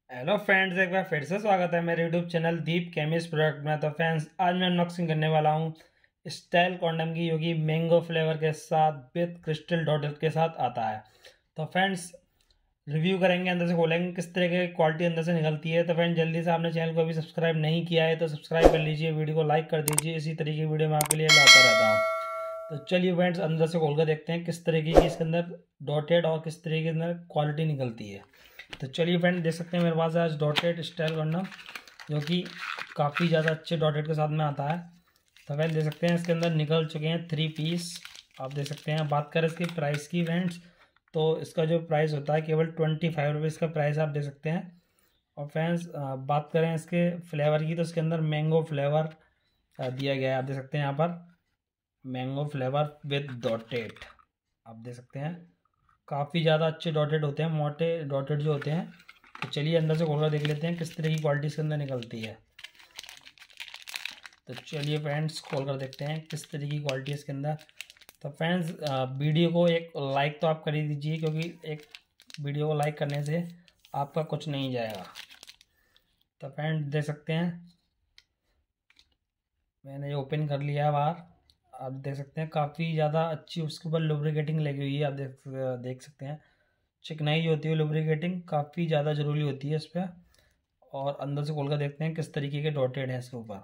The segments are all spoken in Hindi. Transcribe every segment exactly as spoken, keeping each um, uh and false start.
हेलो फ्रेंड्स, एक बार फिर से स्वागत है मेरे YouTube channel Deep chemist product में। तो फ्रेंड्स, आज मैं अनबॉक्सिंग करने वाला हूँ स्टाइल कॉन्डम की, जो कि मैंगो फ्लेवर के साथ विद क्रिस्टल डॉटेड के साथ आता है। तो फ्रेंड्स, रिव्यू करेंगे, अंदर से खोलेंगे किस तरह की क्वालिटी अंदर से निकलती है। तो फ्रेंड्स, जल्दी से आपने चैनल को अभी सब्सक्राइब नहीं किया है तो सब्सक्राइब कर लीजिए, वीडियो को लाइक कर दीजिए। इसी तरीके की वीडियो मैं आपके लिए लाता रहता हूँ। तो चलिए फ्रेंड्स, अंदर से खोल कर देखते हैं किस तरीके की इसके अंदर डॉटेड और किस तरीके के अंदर क्वालिटी निकलती है। तो चलिए फ्रेंड, देख सकते हैं मेरे पास आज डॉटेड स्टाइल कॉन्डम, जो कि काफ़ी ज़्यादा अच्छे डॉटेड के साथ में आता है। तो फ्रेंड देख सकते हैं इसके अंदर निकल चुके हैं थ्री पीस, आप देख सकते हैं। बात करें इसकी प्राइस की फ्रेंड्स, तो इसका जो प्राइस होता है केवल ट्वेंटी फाइव रुपीज़ का प्राइस आप देख सकते हैं। और फ्रेंड्स, बात करें इसके फ्लेवर की, तो इसके अंदर मैंगो फ्लेवर दिया गया है, आप देख सकते हैं यहाँ पर मैंगो फ्लेवर विद डॉटेड, आप देख सकते हैं। काफ़ी ज़्यादा अच्छे डॉटेड होते हैं, मोटे डॉटेड जो होते हैं। तो चलिए अंदर से खोल कर देख लेते हैं किस तरह की क्वालिटी इसके अंदर निकलती है। तो चलिए फ्रेंड्स, खोल कर देखते हैं किस तरह की क्वालिटी है इसके अंदर। तो फ्रेंड्स, वीडियो को एक लाइक तो आप कर ही दीजिए, क्योंकि एक वीडियो को लाइक करने से आपका कुछ नहीं जाएगा। तो फ्रेंड्स देख सकते हैं, मैंने ये ओपन कर लिया है बाहर। आप देख सकते हैं काफ़ी ज़्यादा अच्छी उसके ऊपर लुब्रिकेटिंग लगी हुई है, आप देख देख सकते हैं। चिकनाई जो होती है लुब्रिकेटिंग काफ़ी ज़्यादा ज़रूरी होती है इस पर। और अंदर से खोलकर देखते हैं किस तरीके के डॉटेड हैं इसके ऊपर।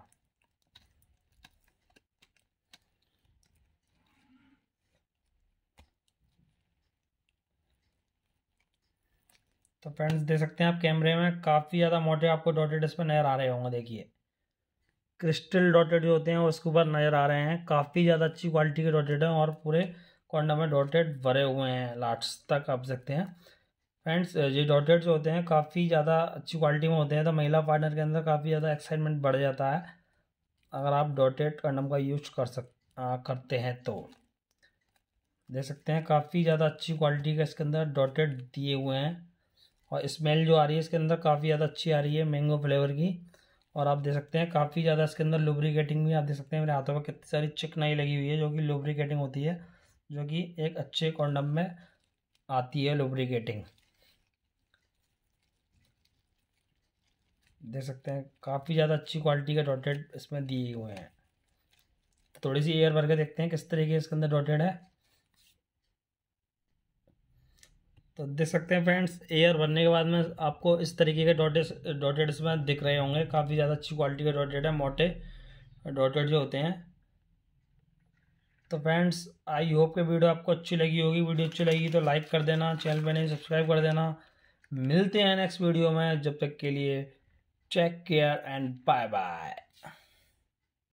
तो फ्रेंड्स देख सकते हैं आप कैमरे में काफ़ी ज़्यादा मोटे आपको डॉटेड इस पर नज़र आ रहे होंगे। देखिए क्रिस्टल डॉटेड जो होते हैं वो इसके ऊपर नज़र आ रहे हैं, काफ़ी ज़्यादा अच्छी क्वालिटी के डॉटेड हैं और पूरे कॉन्डम में डॉटेड भरे हुए हैं लास्ट तक, आप सकते हैं। फ्रेंड्स, ये डॉटेड जो होते हैं काफ़ी ज़्यादा अच्छी क्वालिटी में होते हैं, तो महिला पार्टनर के अंदर काफ़ी ज़्यादा एक्साइटमेंट बढ़ जाता है अगर आप डॉटेड कंडम का यूज कर सक आ, करते हैं। तो देख सकते हैं काफ़ी ज़्यादा अच्छी क्वालिटी का इसके अंदर डॉटेड दिए हुए हैं। और स्मेल जो आ रही है इसके अंदर काफ़ी ज़्यादा अच्छी आ रही है मैंगो फ्लेवर की। और आप देख सकते हैं काफ़ी ज़्यादा इसके अंदर लुब्रिकेटिंग भी, आप देख सकते हैं मेरे हाथों पर कितनी सारी चिकनाई लगी हुई है, जो कि लुब्रिकेटिंग होती है, जो कि एक अच्छे कॉन्डम में आती है लुब्रिकेटिंग। देख सकते हैं काफ़ी ज़्यादा अच्छी क्वालिटी का डॉटेड इसमें दिए हुए हैं। तो थोड़ी सी एयर भर के देखते हैं किस तरीके इसके अंदर डॉटेड है। तो देख सकते हैं फ्रेंड्स, एयर भरने के बाद में आपको इस तरीके के डॉटेड डॉटेड इसमें दिख रहे होंगे। काफ़ी ज़्यादा अच्छी क्वालिटी के डॉटेड है, मोटे डॉटेड जो होते हैं। तो फ्रेंड्स, आई होप कि वीडियो आपको अच्छी लगी होगी। वीडियो अच्छी लगी तो लाइक कर देना, चैनल पे नहीं सब्सक्राइब कर देना। मिलते हैं नेक्स्ट वीडियो में, जब तक के लिए take care and bye bye.